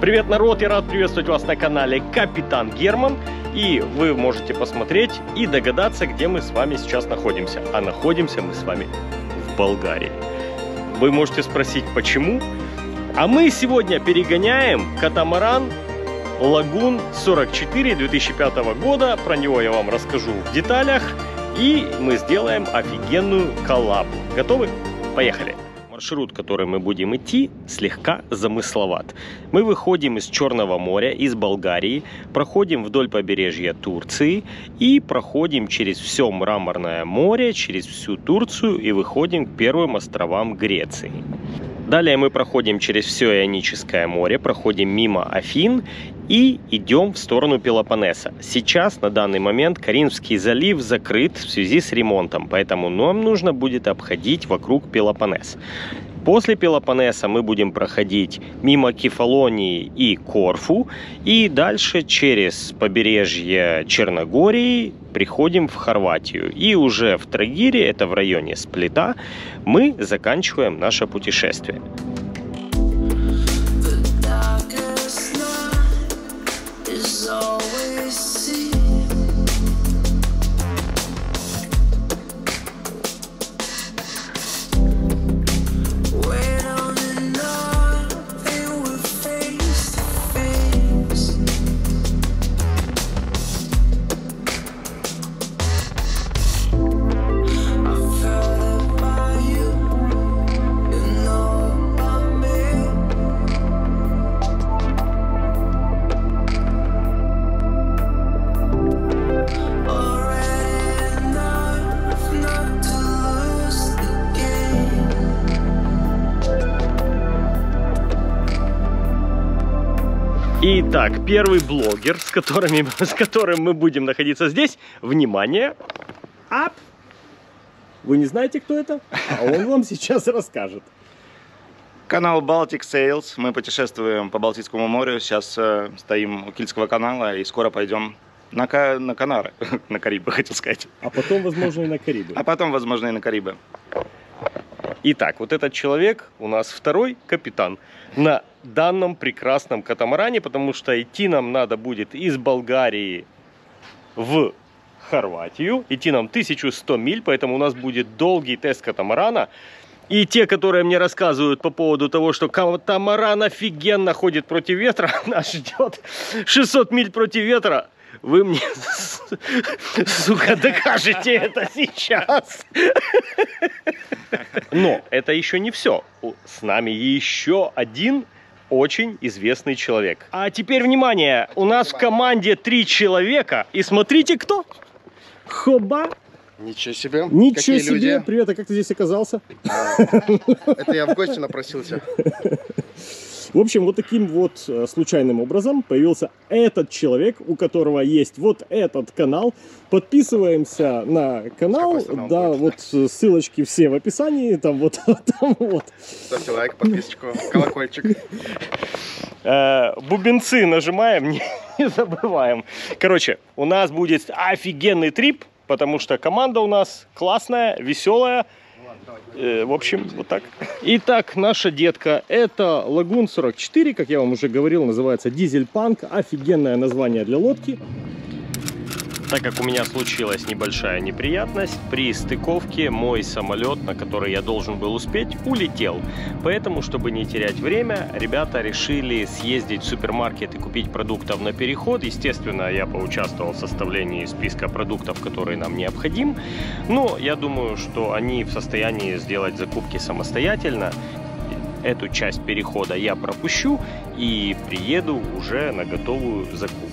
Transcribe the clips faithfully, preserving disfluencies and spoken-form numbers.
Привет, народ! Я рад приветствовать вас на канале Капитан Герман. И вы можете посмотреть и догадаться, где мы с вами сейчас находимся. А находимся мы с вами в Болгарии. Вы можете спросить, почему? А мы сегодня перегоняем катамаран Лагун сорок четыре две тысячи пятого года. Про него я вам расскажу в деталях. И мы сделаем офигенную коллабу. Готовы? Поехали! Маршрут, который мы будем идти, слегка замысловат. Мы выходим из Черного моря, из Болгарии, проходим вдоль побережья Турции и проходим через все Мраморное море, через всю Турцию и выходим к первым островам Греции. Далее мы проходим через все Ионическое море, проходим мимо Афин и идем в сторону Пелопоннеса. Сейчас, на данный момент, Каринский залив закрыт в связи с ремонтом, поэтому нам нужно будет обходить вокруг Пелопоннеса. После Пелопоннеса мы будем проходить мимо Кефалонии и Корфу, и дальше через побережье Черногории приходим в Хорватию. И уже в Трагире, это в районе Сплита, мы заканчиваем наше путешествие. Итак, первый блогер, с, которыми, с которым мы будем находиться здесь. Внимание! Ап! Вы не знаете, кто это? А он вам сейчас расскажет. Канал Baltic Sails. Мы путешествуем по Балтийскому морю. Сейчас э, стоим у Кильского канала и скоро пойдем на, на Канары. На Карибы, хотел сказать. А потом, возможно, и на Карибы. А потом, возможно, и на Карибы. Итак, вот этот человек у нас второй капитан на данном прекрасном катамаране, потому что идти нам надо будет из Болгарии в Хорватию. Идти нам тысячу сто миль, поэтому у нас будет долгий тест катамарана. И те, которые мне рассказывают по поводу того, что катамаран офигенно ходит против ветра, нас ждет шестьсот миль против ветра. Вы мне, сука, докажете это сейчас. Но это еще не все. С нами еще один очень известный человек. А теперь внимание, у нас в команде три человека. И смотрите, кто? Хоба. Ничего себе. Ничего Какие себе. Люди? Привет, а как ты здесь оказался? А, это я в гости напросился. В общем, вот таким вот случайным образом появился этот человек, у которого есть вот этот канал. Подписываемся на канал, канал да, будет? Вот ссылочки все в описании, там вот, там вот. Ставьте лайк, подписочку, колокольчик. Бубенцы нажимаем, не забываем. Короче, у нас будет офигенный трип, потому что команда у нас классная, веселая. В общем, вот так. Итак, наша детка, это Лагун сорок четыре, как я вам уже говорил, называется дизель-панк. Офигенное название для лодки. Так как у меня случилась небольшая неприятность, при стыковке мой самолет, на который я должен был успеть, улетел. Поэтому, чтобы не терять время, ребята решили съездить в супермаркет и купить продуктов на переход. Естественно, я поучаствовал в составлении списка продуктов, которые нам необходим. Но я думаю, что они в состоянии сделать закупки самостоятельно. Эту часть перехода я пропущу и приеду уже на готовую закупку.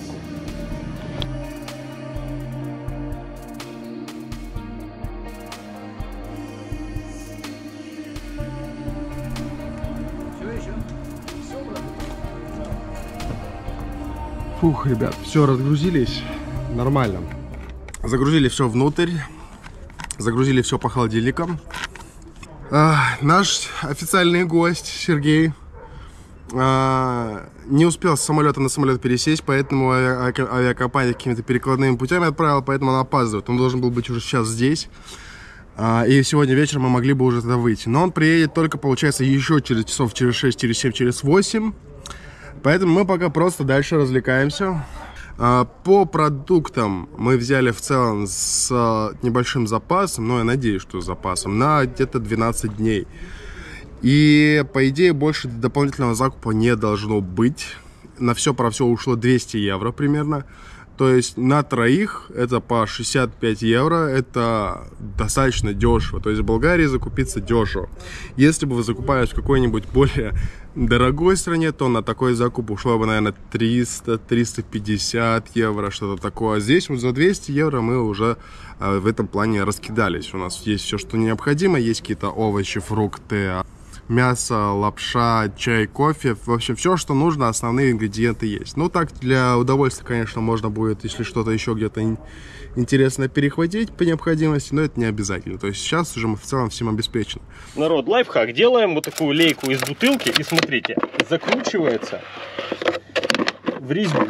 Фух, ребят, все, разгрузились. Нормально. Загрузили все внутрь. Загрузили все по холодильникам. А, наш официальный гость Сергей а, не успел с самолета на самолет пересесть, поэтому ави авиакомпания какими-то перекладными путями отправила, поэтому он опаздывает. Он должен был быть уже сейчас здесь. А, и сегодня вечером мы могли бы уже туда выйти. Но он приедет только, получается, еще через часов через шесть, через семь, через восемь. Поэтому мы пока просто дальше развлекаемся. По продуктам мы взяли в целом с небольшим запасом, но я надеюсь, что с запасом, на где-то двенадцать дней. И, по идее, больше дополнительного закупа не должно быть. На все про все ушло двести евро примерно. То есть на троих это по шестьдесят пять евро, это достаточно дешево. То есть в Болгарии закупиться дешево. Если бы вы закупались в какой-нибудь более дорогой стране, то на такой закуп ушло бы, наверное, триста — триста пятьдесят евро, что-то такое. Здесь вот за двести евро мы уже э, в этом плане раскидались. У нас есть все, что необходимо. Есть какие-то овощи, фрукты, мясо, лапша, чай, кофе. В общем, все, что нужно, основные ингредиенты есть. Ну, так, для удовольствия, конечно, можно будет, если что-то еще где-то интересное перехватить по необходимости, но это не обязательно. То есть сейчас уже мы в целом всем обеспечены. Народ, лайфхак. Делаем вот такую лейку из бутылки и смотрите, закручивается в резьбу.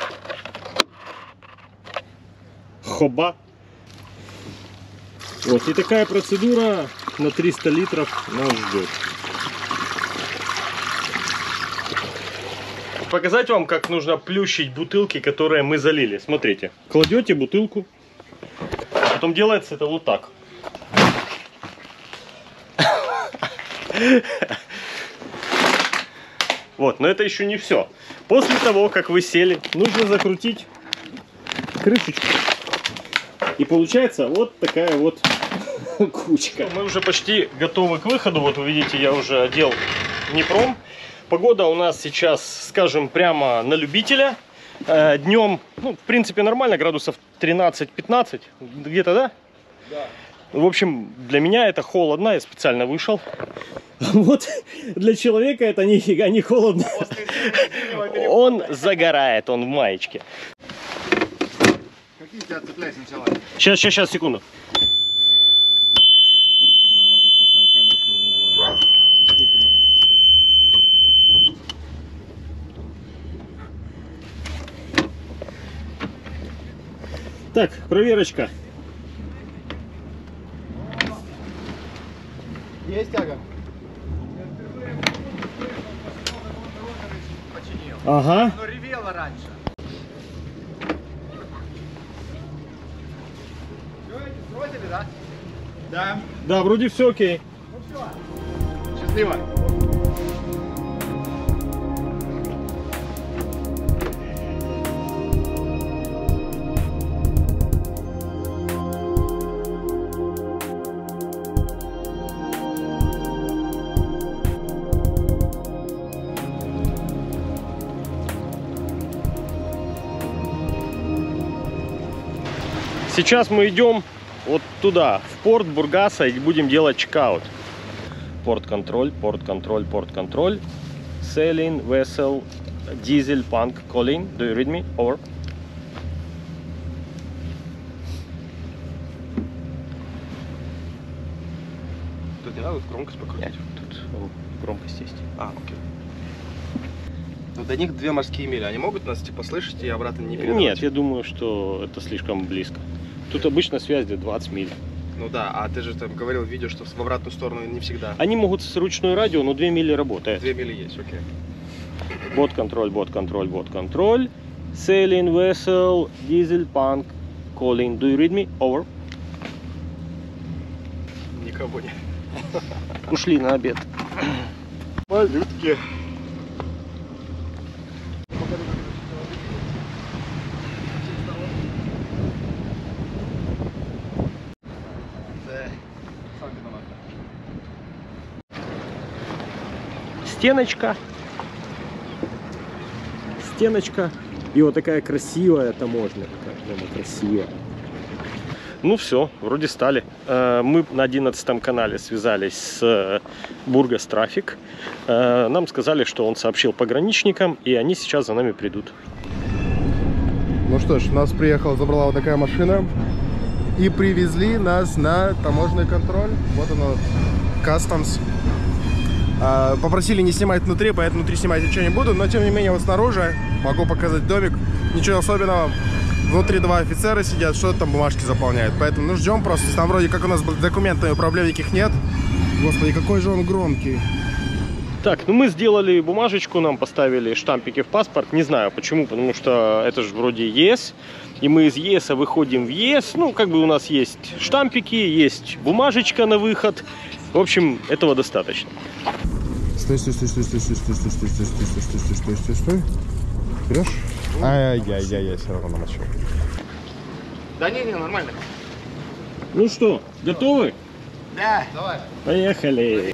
Хоба. Вот, и такая процедура на триста литров нас ждет. Показать вам, как нужно плющить бутылки, которые мы залили. Смотрите, кладете бутылку, потом делается это вот так. Вот, но это еще не все. После того, как вы сели, нужно закрутить крышечку. И получается вот такая вот кучка. Мы уже почти готовы к выходу. Вот вы видите, я уже одел Днепром. Погода у нас сейчас, скажем, прямо на любителя. Э, днем, ну, в принципе, нормально, градусов тринадцать-пятнадцать. Где-то, да? Да. В общем, для меня это холодно, я специально вышел. Вот для человека это нифига не холодно. Он загорает, он в маечке. Какие тебя цепляют сначала? Сейчас, сейчас, сейчас, секунду. Так, проверочка. Есть тяга? Ага. Оно ревело раньше. Сбросили, да? Да. Да, вроде все окей. Ну все. Счастливо. Сейчас мы идем вот туда, в порт Бургаса, и будем делать чекаут. Порт-контроль, порт-контроль, порт-контроль. Sailing vessel, diesel punk calling. Do you read me? Over. Тут не надо громкость покрутить? Нет, тут громкость есть. А, окей. Ну, до них две морские мили. Они могут нас типа слышать и обратно не передавать? Нет, я думаю, что это слишком близко. Тут обычно связь где двадцать миль. Ну да, а ты же там говорил в видео, что в обратную сторону не всегда. Они могут с ручной радио, но две мили работает. Две мили есть, окей. Бот-контроль, бот-контроль, бот-контроль. Sailing vessel, diesel punk calling. Do you read me? Over. Никого не. Ушли на обед. Малютки. Стеночка. Стеночка. И вот такая красивая таможня. Такая прямо красивая. Ну все, вроде стали. Мы на одиннадцатом канале связались с Бургас Трафик. Нам сказали, что он сообщил пограничникам, и они сейчас за нами придут. Ну что ж, нас приехала, забрала вот такая машина. И привезли нас на таможенный контроль. Вот оно, Customs. Попросили не снимать внутри, поэтому внутри снимать ничего не буду. Но тем не менее, вот снаружи могу показать домик. Ничего особенного. Внутри два офицера сидят, что-то там бумажки заполняют. Поэтому ну ждем просто. Там вроде как у нас с документами проблем никаких нет. Господи, какой же он громкий. Так, ну мы сделали бумажечку, нам поставили штампики в паспорт. Не знаю почему, потому что это же вроде ЕС. И мы из ЕСа выходим в ЕС. Ну, как бы у нас есть штампики, есть бумажечка на выход. В общем, этого достаточно. Стой, стой, стой, стой, стой, стой, стой, стой, стой, стой, стой, стой, стой, стой, стой, стой. Берешь? Ай-яй-яй, все равно намочил. Да не, не, нормально. Ну что, готовы? Да. Давай. Поехали.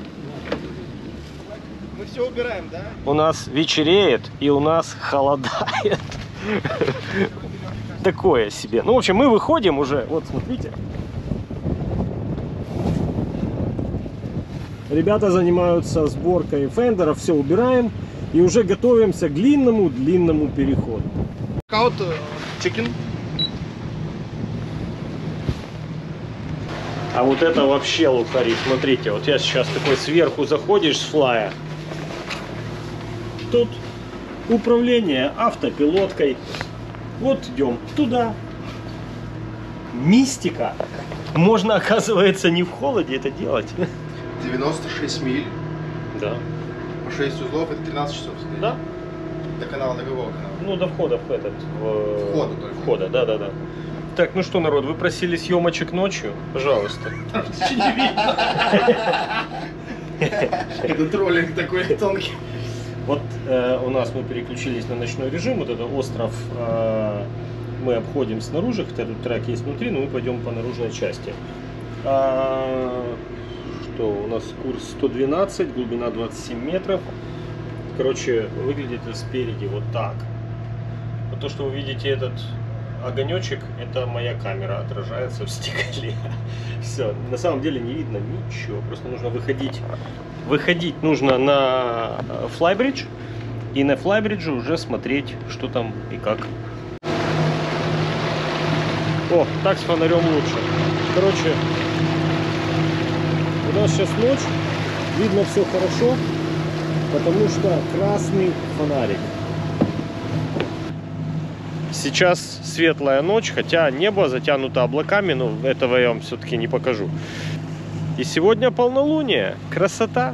Мы все убираем, да? У нас вечереет и у нас холодает. Такое себе. Ну, в общем, мы выходим уже. Вот, смотрите. Ребята занимаются сборкой фендеров, все убираем и уже готовимся к длинному-длинному переходу. Каут чикен. А вот это вообще лухари. Смотрите, вот я сейчас такой сверху заходишь с флая. Тут управление автопилоткой. Вот идем туда. Мистика. Можно, оказывается, не в холоде это делать. девяносто шесть миль. Да. По шесть узлов, это тринадцать часов стоит. Да? До канала, до какого канала? Ну, до входа в этот. В... Входа только. Входа, да, да, да. Так, ну что, народ, вы просили съемочек ночью? Пожалуйста. Это троллинг такой тонкий. Вот э, у нас мы переключились на ночной режим. Вот этот остров э, мы обходим снаружи, хотя тут трек есть внутри, но мы пойдем по наружной части. А, что у нас курс сто двенадцать, глубина двадцать семь метров. Короче, выглядит это спереди вот так. Вот то, что вы видите этот огонечек, это моя камера отражается в стекле. Все, на самом деле не видно ничего, просто нужно выходить. Выходить нужно на флайбридж и на флайбридже уже смотреть, что там и как. О, так с фонарем лучше. Короче, у нас сейчас ночь, видно все хорошо, потому что красный фонарик. Сейчас светлая ночь, хотя небо затянуто облаками, но этого я вам все-таки не покажу. И сегодня полнолуние. Красота.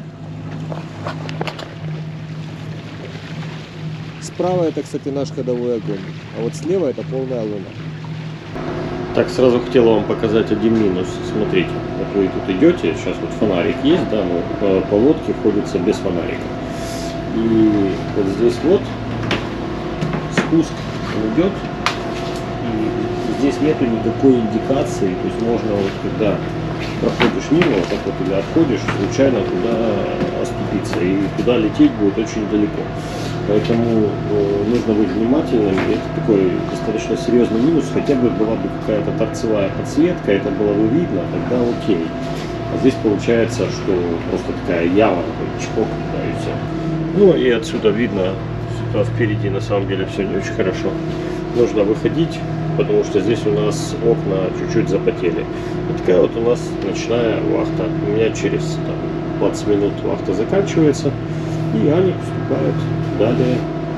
Справа это, кстати, наш ходовой огонь, а вот слева это полная луна. Так, сразу хотела вам показать один минус. Смотрите, вот вы тут идете, сейчас вот фонарик есть, да, но по, по лодке ходится без фонарика. И вот здесь вот спуск идет, и здесь нету никакой индикации, то есть можно вот когда проходишь мимо, вот так вот или отходишь, случайно туда оступиться, и туда лететь будет очень далеко. Поэтому э, нужно быть внимательным. Это такой достаточно серьезный минус. Хотя бы была бы какая-то торцевая подсветка, это было бы видно, тогда окей. А здесь получается, что просто такая яма, такой чпок, да, и все. Ну и отсюда видно, сюда впереди на самом деле все не очень хорошо. Нужно выходить, потому что здесь у нас окна чуть-чуть запотели. Вот такая вот у нас ночная вахта. У меня через там, двадцать минут вахта заканчивается, и Аня поступает. Далее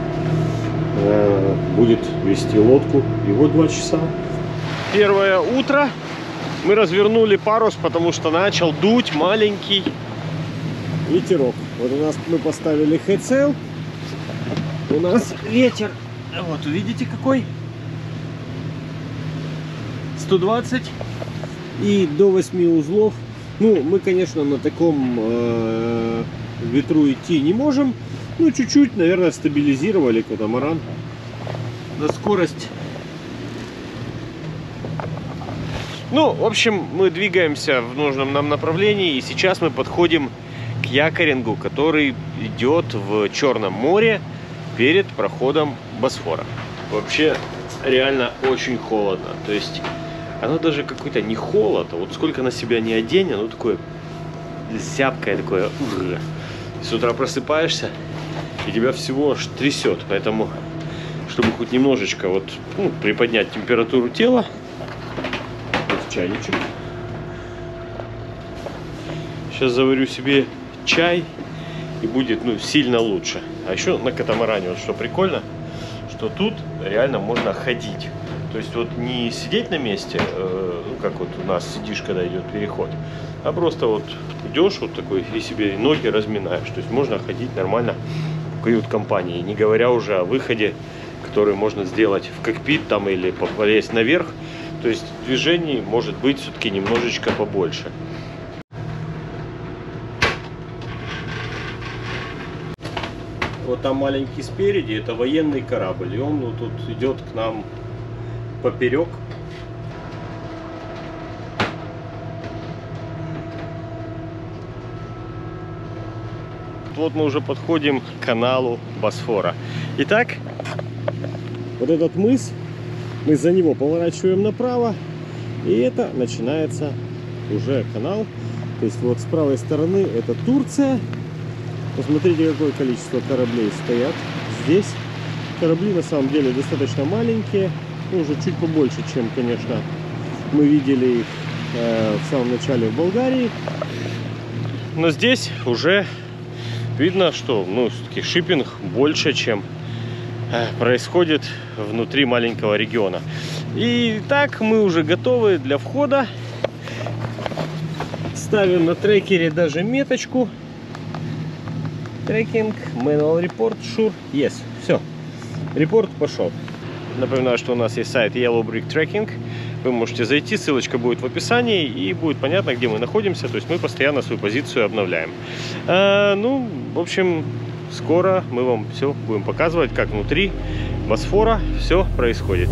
э, будет вести лодку. И вот два часа. Первое утро. Мы развернули парус, потому что начал дуть маленький ветерок. Вот у нас мы поставили хэдсейл. У нас ветер. Вот увидите какой. сто двадцать и до восьми узлов. Ну, мы, конечно, на таком э, ветру идти не можем. Ну, чуть-чуть, наверное, стабилизировали катамаран на скорость. Ну, в общем, мы двигаемся в нужном нам направлении. И сейчас мы подходим к якорингу, который идет в Черном море перед проходом Босфора. Вообще, реально очень холодно. То есть, оно даже какой-то не холод, а вот сколько на себя не одень, оно такое зябкое, такое. С утра просыпаешься, и тебя всего аж трясет. Поэтому, чтобы хоть немножечко вот, ну, приподнять температуру тела, вот чайничек. Сейчас заварю себе чай, и будет, ну, сильно лучше. А еще на катамаране, вот что прикольно, что тут реально можно ходить. То есть вот не сидеть на месте, э, ну как вот у нас сидишь, когда идет переход, а просто вот идешь вот такой и себе ноги разминаешь. То есть можно ходить нормально в кают-компании, не говоря уже о выходе, который можно сделать в кокпит там или полезть наверх. То есть движений может быть все-таки немножечко побольше. Вот там маленький спереди, это военный корабль, и он вот тут идет к нам поперек. Вот мы уже подходим к каналу Босфора. Итак, вот этот мыс, мы за него поворачиваем направо, и это начинается уже канал. То есть вот с правой стороны это Турция. Посмотрите, какое количество кораблей стоят здесь. Корабли на самом деле достаточно маленькие, ну, уже чуть побольше, чем, конечно, мы видели их э, в самом начале в Болгарии. Но здесь уже видно, что, ну, все-таки шиппинг больше, чем э, происходит внутри маленького региона. И так мы уже готовы для входа. Ставим на трекере даже меточку. Трекинг, manual report, sure, yes, все, репорт пошел. Напоминаю, что у нас есть сайт Yellow Brick Tracking. Вы можете зайти, ссылочка будет в описании, и будет понятно, где мы находимся. То есть мы постоянно свою позицию обновляем. А, ну, в общем, скоро мы вам все будем показывать, как внутри Босфора все происходит.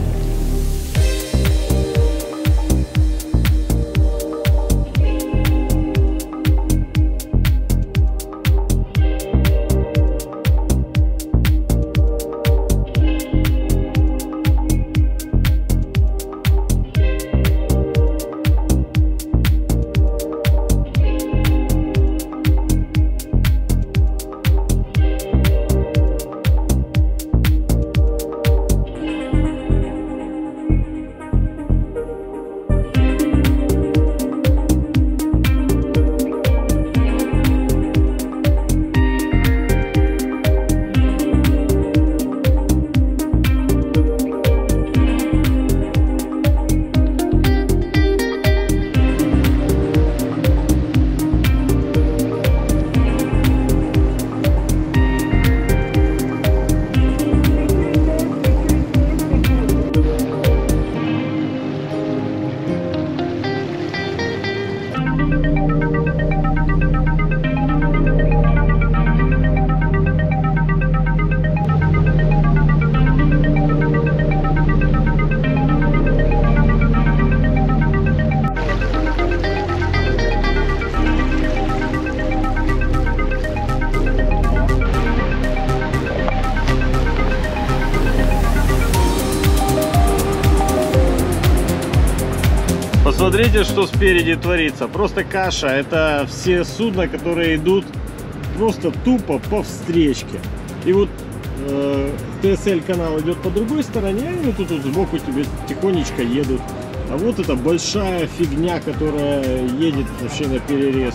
Посмотрите, что спереди творится. Просто каша. Это все судна, которые идут просто тупо по встречке. И вот э, тэ эс эль канал идет по другой стороне, и вот тут вот сбоку тебе тихонечко едут. А вот эта большая фигня, которая едет вообще на перерез.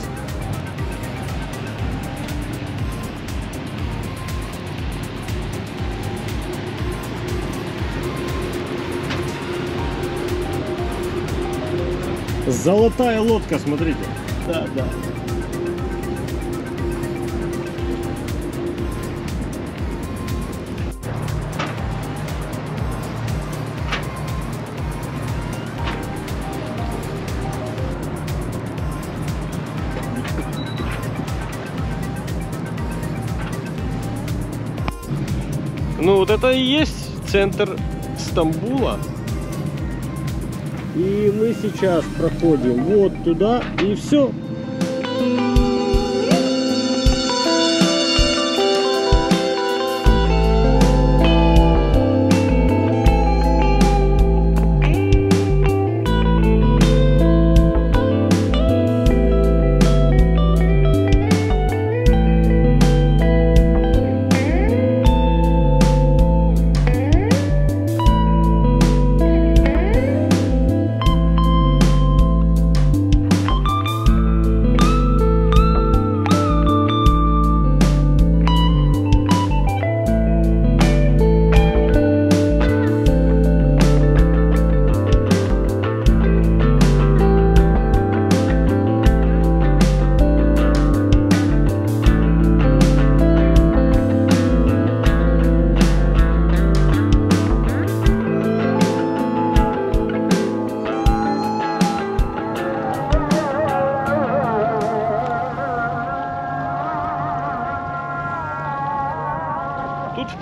Золотая лодка, смотрите. Да, да. Ну вот это и есть центр Стамбула. И мы сейчас проходим вот туда, и все.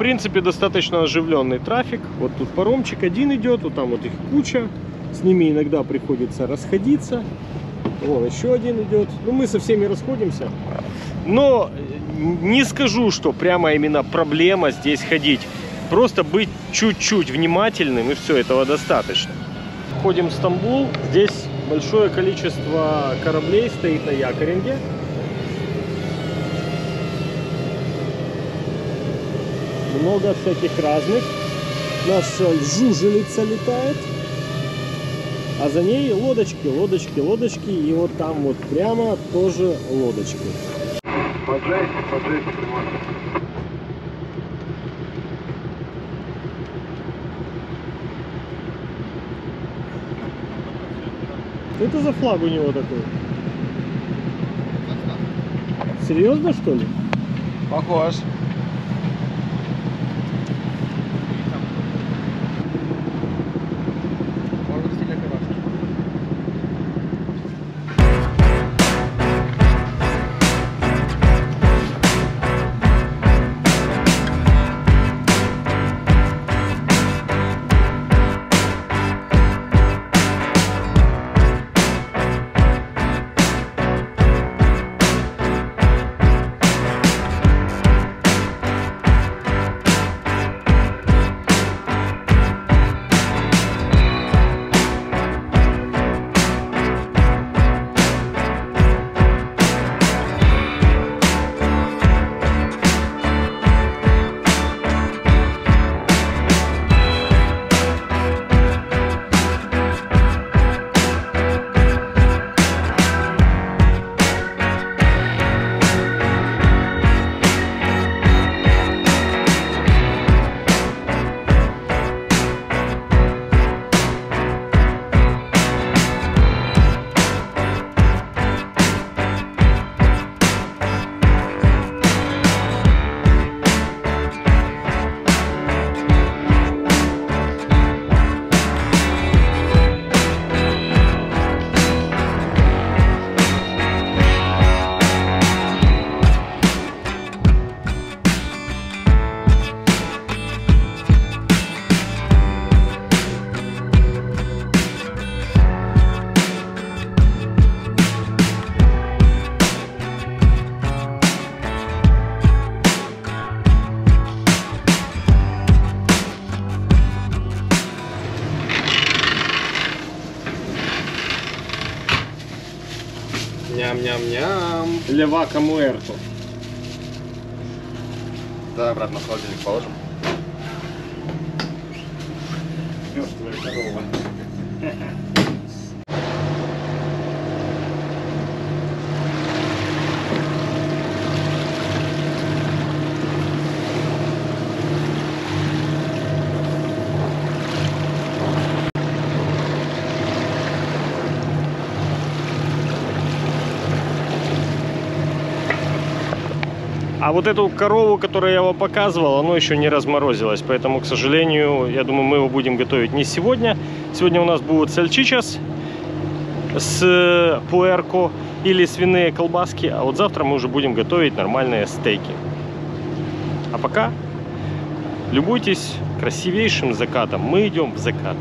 принципе, достаточно оживленный трафик. Вот тут паромчик один идет, вот там вот их куча. С ними иногда приходится расходиться. Вон еще один идет. Ну, мы со всеми расходимся. Но не скажу, что прямо именно проблема здесь ходить. Просто быть чуть-чуть внимательным, и все, этого достаточно. Ходим в Стамбул. Здесь большое количество кораблей стоит на якоринге. Много всяких разных. Наша жужелица летает. А за ней лодочки, лодочки, лодочки. И вот там вот прямо тоже лодочки. Поджайся, поджайся, Что это за флаг у него такой? Серьезно, что ли? Похож. Ням-ням-ням. Левака Муэрто. Да, обратно в холодильник положим. Мертвая корова. А вот эту корову, которую я вам показывал, оно еще не разморозилось. Поэтому, к сожалению, я думаю, мы его будем готовить не сегодня. Сегодня у нас будут сальчичас с пуэрко или свиные колбаски. А вот завтра мы уже будем готовить нормальные стейки. А пока любуйтесь красивейшим закатом. Мы идем в закат.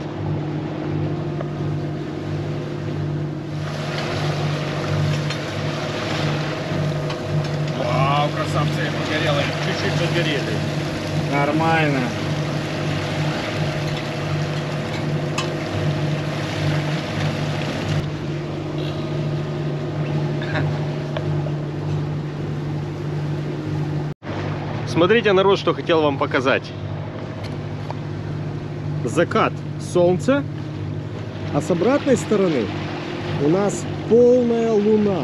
Красавцы, погорело. Чуть-чуть подгорели. Нормально. Смотрите, народ, что хотел вам показать. Закат, солнце, а с обратной стороны у нас полная луна.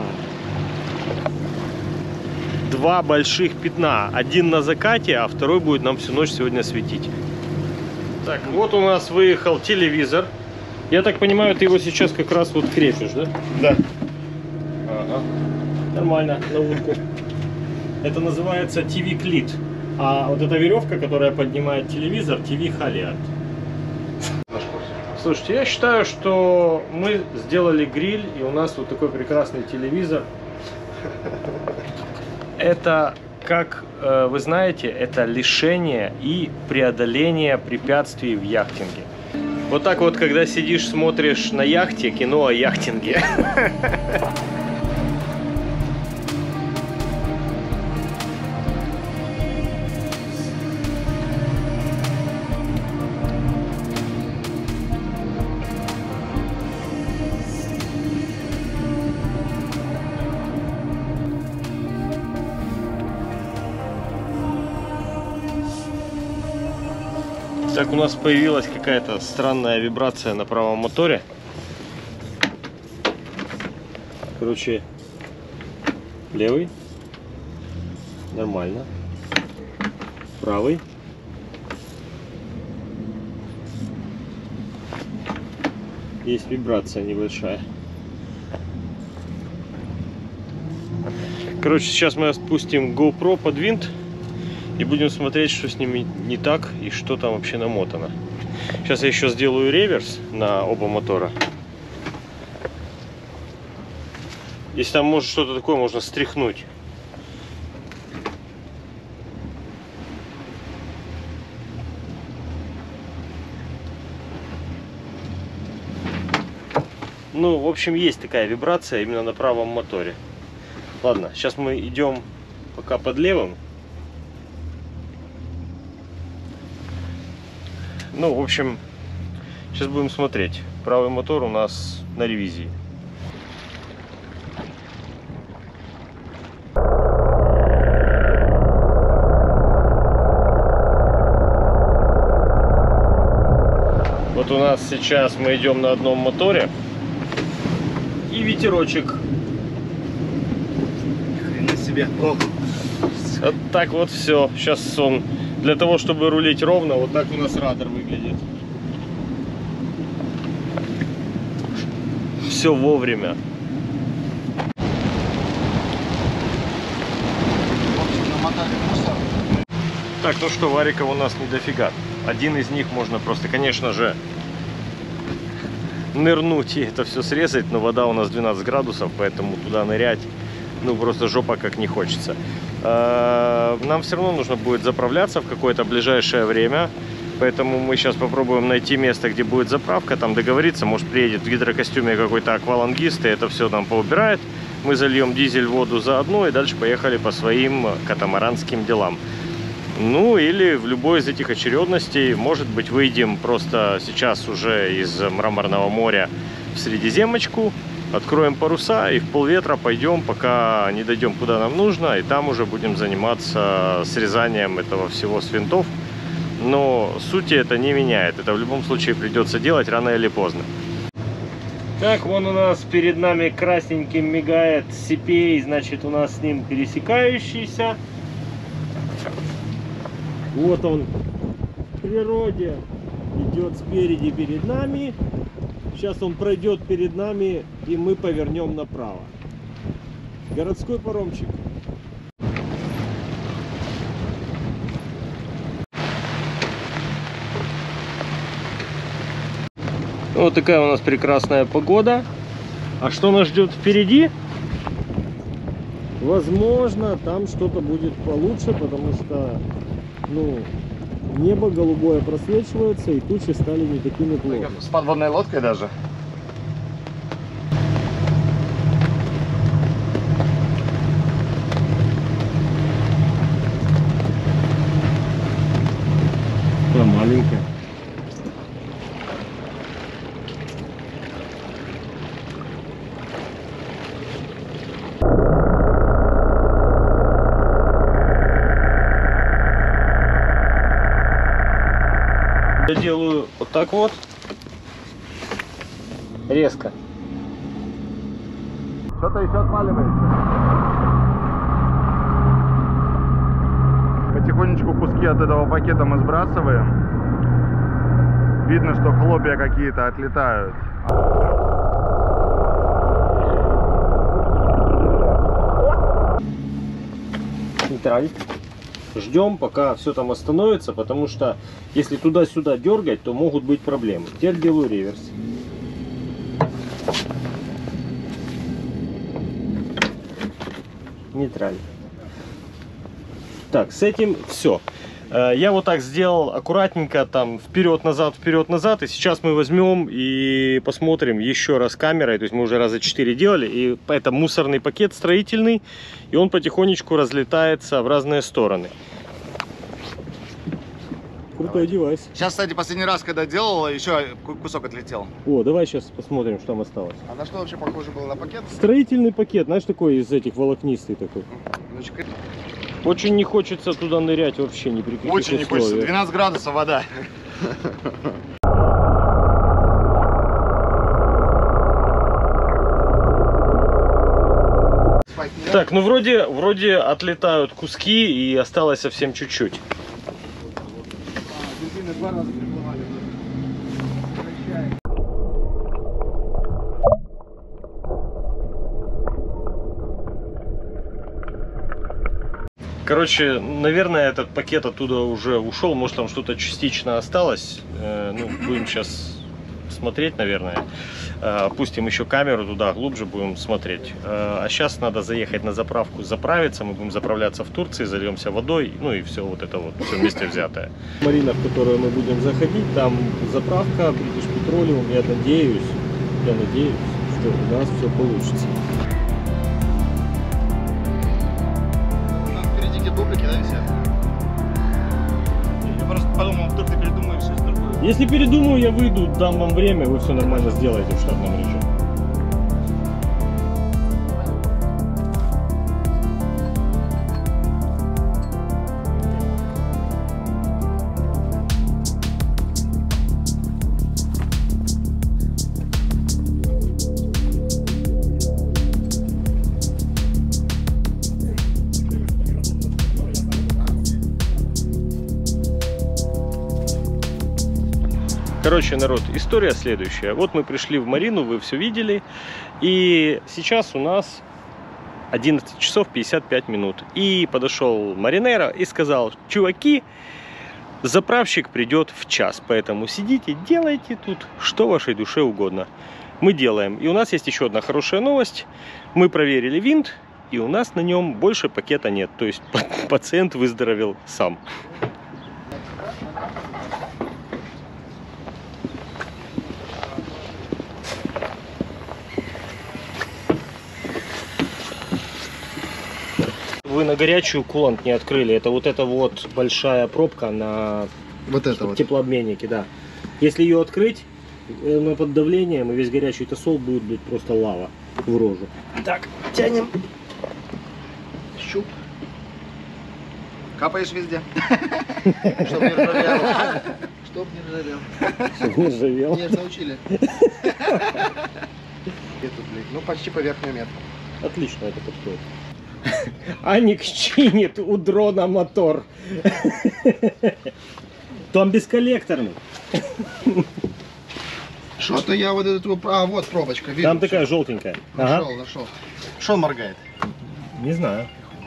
Два больших пятна. Один на закате, а второй будет нам всю ночь сегодня светить. Так, вот у нас выехал телевизор. Я так понимаю, ты его сейчас как раз вот крепишь, да? Да. Ага. Нормально, на утку. Это называется ти ви-клит. А вот эта веревка, которая поднимает телевизор, ти ви-халиат. Слушайте, я считаю, что мы сделали гриль, и у нас вот такой прекрасный телевизор. Это как э, вы знаете, это лишение и преодоление препятствий в яхтинге. Вот так вот, когда сидишь, смотришь на яхте кино о яхтинге. Так, у нас появилась какая-то странная вибрация на правом моторе. Короче, левый. Нормально. Правый. Есть вибрация небольшая. Короче, сейчас мы спустим GoPro под винт и будем смотреть, что с ними не так и что там вообще намотано. Сейчас я еще сделаю реверс на оба мотора. Если там может что-то такое, можно стряхнуть. Ну, в общем, есть такая вибрация именно на правом моторе. Ладно, сейчас мы идем пока под левым. Ну, в общем, сейчас будем смотреть. Правый мотор у нас на ревизии. Вот у нас сейчас мы идем на одном моторе. И ветерочек. Хрена себе. О. Вот так вот все. Сейчас он... Для того, чтобы рулить ровно, вот так у нас радar выглядит. Все вовремя. Так, ну что, вариков у нас не дофига. Один из них можно просто, конечно же, нырнуть и это все срезать, но вода у нас двенадцать градусов, поэтому туда нырять, ну, просто жопа как не хочется. Нам все равно нужно будет заправляться в какое-то ближайшее время, поэтому мы сейчас попробуем найти место, где будет заправка, там договориться, может приедет в гидрокостюме какой-то аквалангист и это все нам поубирает, мы зальем дизель, воду заодно и дальше поехали по своим катамаранским делам. Ну или в любой из этих очередностей, может быть, выйдем просто сейчас уже из Мраморного моря в Средиземочку, откроем паруса и в полветра пойдем, пока не дойдем куда нам нужно, и там уже будем заниматься срезанием этого всего с винтов. Но сути это не меняет, это в любом случае придется делать рано или поздно. Так, вон у нас перед нами красненьким мигает сипей, значит у нас с ним пересекающийся. Вот он в природе идет спереди перед нами. Сейчас он пройдет перед нами, и мы повернем направо. Городской паромчик. Вот такая у нас прекрасная погода. А что нас ждет впереди? Возможно, там что-то будет получше, потому что, ну, небо голубое просвечивается, и тучи стали не такими плотными. С подводной лодкой даже. Да, маленькая. Я делаю вот так вот, резко. Что-то еще отваливается. Потихонечку куски от этого пакета мы сбрасываем. Видно, что хлопья какие-то отлетают. Нейтраль. Ждем, пока все там остановится, потому что если туда-сюда дергать, то могут быть проблемы. Теперь делаю реверс. Нейтраль. Так, с этим все. Я вот так сделал аккуратненько, там, вперед-назад, вперед-назад. И сейчас мы возьмем и посмотрим еще раз камерой. То есть мы уже раза четыре делали. И это мусорный пакет строительный. И он потихонечку разлетается в разные стороны. Крутой девайс. Сейчас, кстати, последний раз, когда делал, еще кусок отлетел. О, давай сейчас посмотрим, что там осталось. А на что вообще похоже было на пакет? Строительный пакет, знаешь, такой из этих волокнистый такой. Очень не хочется туда нырять вообще ни при каких Очень не условиях. хочется. двенадцать градусов вода. Так, ну вроде, вроде отлетают куски и осталось совсем чуть-чуть. Короче, наверное, этот пакет оттуда уже ушел. Может, там что-то частично осталось. Э, ну, будем сейчас смотреть, наверное. Э, опустим еще камеру туда, глубже будем смотреть. Э, а сейчас надо заехать на заправку, заправиться. Мы будем заправляться в Турции, зальемся водой. Ну и все вот это вот, все вместе взятое. Марина, в которую мы будем заходить, там заправка, British Petroleum. Я надеюсь, я надеюсь, что у нас все получится. Дублики, да, все? Я просто подумал, вдруг ты передумаешь что-то другое. Если передумаю, я выйду, дам вам время, вы все нормально сделаете в штатном режиме. Короче, народ, история следующая. Вот мы пришли в Марину, вы все видели. И сейчас у нас одиннадцать часов пятьдесят пять минут. И подошел Маринера и сказал: чуваки, заправщик придет в час. Поэтому сидите, делайте тут, что вашей душе угодно. Мы делаем. И у нас есть еще одна хорошая новость. Мы проверили винт, и у нас на нем больше пакета нет. То есть пациент выздоровел сам. Вы на горячую кулант не открыли. Это вот эта вот большая пробка на Вот это вот. теплообменнике, да. Если ее открыть, на под давлением, и весь горячий тосол будет, будет просто лава в рожу. Так, тянем. Щуп. Капаешь везде. Чтоб не ржавел. Чтоб не ржавел. Не ржавел. Нет, научили. Ну, почти по верхнюю метку. Отлично это подходит. Аник чинит у дрона мотор. Там бесколлекторный. Что-то я вот эту... А, вот пробочка. Вижу, Там всё. такая желтенькая. Нашел, Ага. нашел. Что он моргает? Не знаю.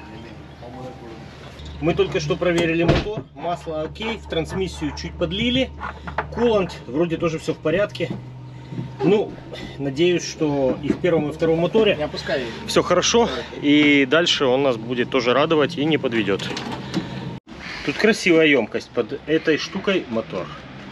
Мы только что проверили мотор. Масло окей, в трансмиссию чуть подлили. Кулант вроде тоже все в порядке. Ну, надеюсь, что и в первом, и в втором моторе Не опускай. все хорошо. И дальше он нас будет тоже радовать и не подведет. Тут красивая емкость. Под этой штукой мотор.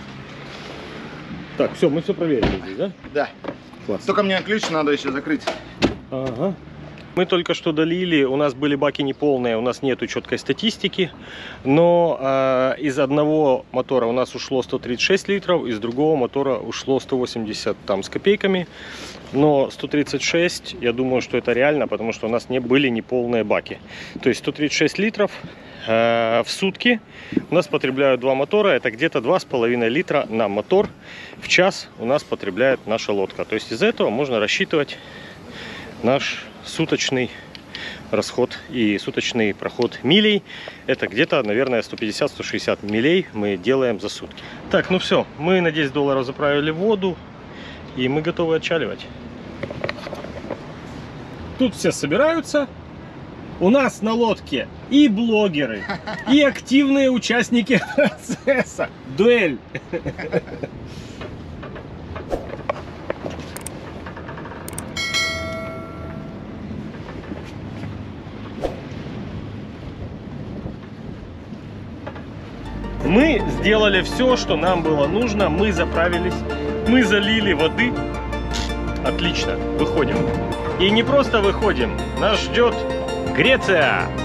Так, все, мы все проверили здесь, да? Да. Класс. Только мне ключ надо еще закрыть. Ага. Мы только что долили, у нас были баки неполные, у нас нету четкой статистики, но э, из одного мотора у нас ушло сто тридцать шесть литров, из другого мотора ушло сто восемьдесят там с копейками, но сто тридцать шесть, я думаю, что это реально, потому что у нас не были неполные баки. То есть сто тридцать шесть литров э, в сутки у нас потребляют два мотора, это где-то два с половиной литра на мотор в час у нас потребляет наша лодка. То есть из этого можно рассчитывать наш суточный расход и суточный проход милей. Это где-то, наверное, сто пятьдесят — сто шестьдесят милей мы делаем за сутки. Так, ну все, мы на десять долларов заправили воду, и мы готовы отчаливать. Тут все собираются. У нас на лодке и блогеры, и активные участники процесса. Дуэль. Мы сделали все, что нам было нужно. Мы заправились, мы залили воды. Отлично, выходим. И не просто выходим, нас ждет Греция.